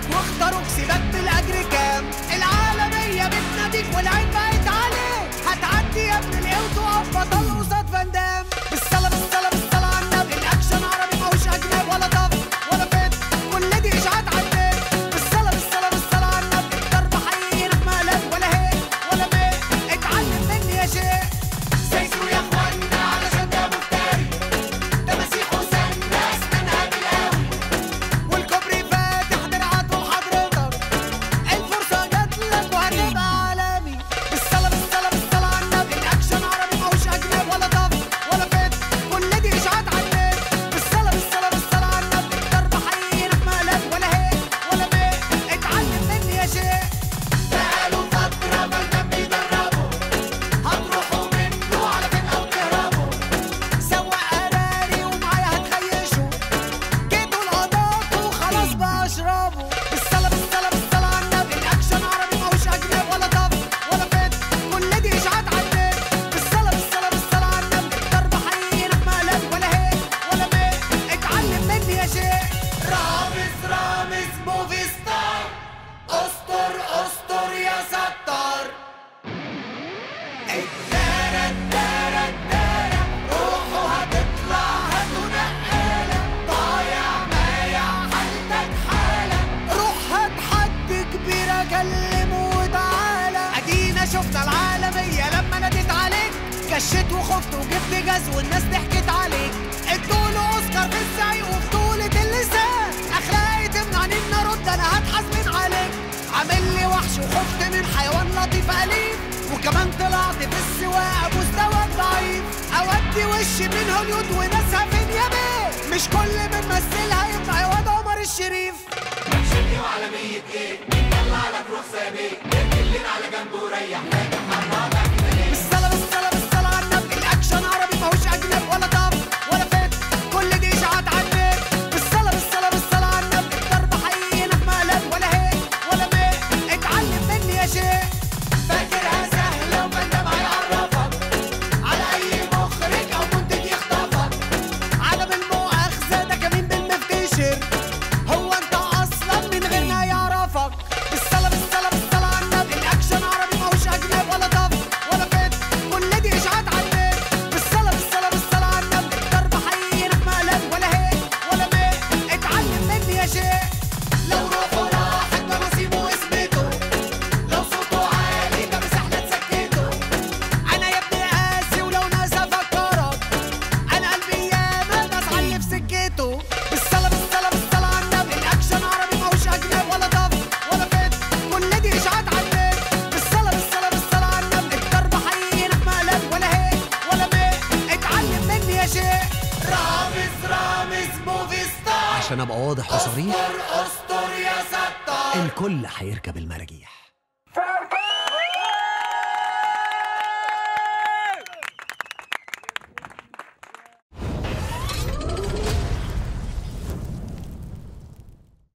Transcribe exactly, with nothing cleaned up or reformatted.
واختاروك سيبك بالاجر كام. العالميه بتناديك والعين بقت عليك، هتعدي يا ابن الايه وتقف بطل قصاد فان دام. بالصلاه بالصلاه بالصلاه على النبي، الاكشن عربي ماهوش اجنبي ولا طف ولا فت، كل دي اشاعات على النت. بالصلاه بالصلاه بالصلاه على النبي، الضرب حقيقي هناك مقلب ولا هيك ولا ميت، اتعلم مني يا شيخ. سيسو يا اخوانا علشان ده مفتري، ده مسيح وسنة اسنانها بالقوي، والكوبري فاتح درعاته لحضرتك، الفرصه جات لك وهتبقى عالمي. بالصلاه بالصلاه بالصلاه على النبي، الاكشن عربي ماهوش اجنبي ولا طف ولا فت، كل دي اشاعات على النت. بالصلاه بالصلاه بالصلاه على النبي، الضرب حقيقي هناك مقلب ولا هيك ولا ميت، اتعلم مني يا شيخ. بقالوا فترة فالدم بيدربوا، هتروحوا منه على فين أو تهربوا. سواق قراري ومعايا هتخيشوا، جيتوا القضاة وخلاص بقى اشربوا. بالصلاة بالصلاة بالصلاة على النبي، الأكشن عربي ماهوش أجنبي ولا طف ولا فت، كل دي إشاعات على النت. بالصلاة بالصلاة بالصلاة على النبي، الضرب حقيقي هناك مقلب ولا هيك ولا ميت، اتعلم مني يا شيخ. رامز رامز موفي ستار، استر استر يا ستار. الدارة الدارة الدارة، روحوا هتطلع هاتوا نقالة، ضايع مايع حالتك حالة. روح هات حد كبير اكلمه وتعالى. ادينا شفنا العالميه لما ناديت عليك، كشيت وخفت وجبت جاز والناس ضحكت عليك. ادوله اوسكار في الزعيق وفي طولة اللسان، اخلاقي تمنعني ان ارد انا هتحاسبين عليك. عامل لي وحش وخفت من حيوان لطيف اليف، وكمان طلعت في السواقه مستواك ضعيف. اودي وشي من هوليود وناسها فين يا بيه، مش كل من مثلها يبقى واد عمر الشريف. شلي وعالمية ايه؟ مين طلع لك رخصة بيه؟ اركن لنا على جنب وريح، لكن حرامك كده ليه؟ بالصلاة بالصلاة بالصلاة على النبي، الأكشن عربي ماهوش أجنبي ولا طف ولا فت، كل دي إشاعات على النت. بالصلاة بالصلاة بالصلاة على النبي، الضرب حقيقي هناك مقلب ولا هيك ولا ميت، اتعلم مني يا شيخ. فاكرها سهلة وفان دام هيعرفك على أي مخرج أو منتج يخطفك. عدم المؤاخذة ده كمين بالمفتشر، هو أنت أصلا من غير ما يعرفك. بالصلاة بالصلاة بالصلاة على النبي، الأكشن عربي ماهوش أجنبي ولا طف ولا فت، كل دي إشاعات على النت. بالصلاة بالصلاة بالصلاة على النبي، الضرب حقيقي هناك مقلب ولا هيك ولا ميت، اتعلم مني يا شيخ. لو روحه راحت ده نصيبه واسمته، لو صوته عالي ده مساحنا تسكته. أنا يا ابني قاسي ولو ناس أفكرك، أنا قلبي ياما ناس علي في سكته. بالصلاة بالصلاة بالصلاة على النبي، الأكشن عربي ماهوش أجنبي ولا طف ولا فت، كل دي إشاعات على النت. بالصلاة بالصلاة بالصلاة على النبي، الضرب حقيقي هناك مقلب ولا هيك ولا ميت، اتعلم مني يا شيخ. رامز رامز موفي ستار، عشان ابقى واضح وصريح، استر استر يا ستار. الكل هيركب المراجيح.